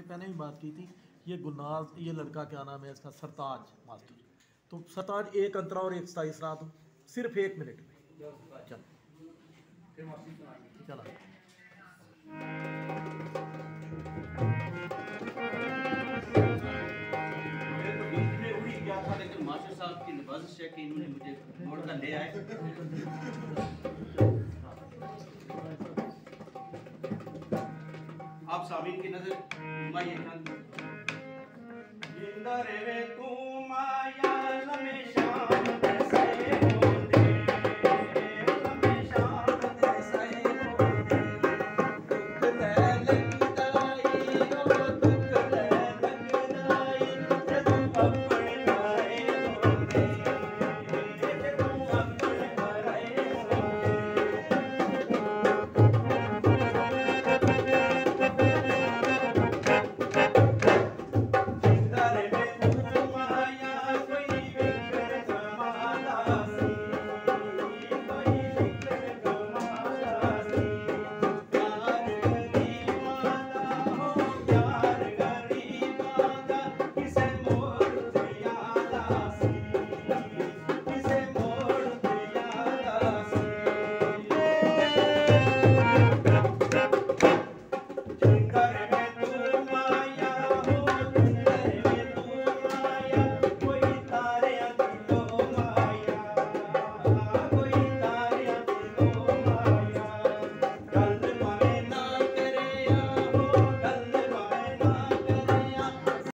पहले भी बात की थी। ये गुलनाज, ये लड़का क्या नाम है इसका, सरताज मास्टर। तो सरताज एक अंतरा और एक सताई सुना दो सिर्फ 1 मिनट में। चल चला लेकिन मास्टर साहब की नवाजिश है कि इन्होंने मुझे मोड़ कर ले आए। आप सामीन की नजर जिंदा रे तू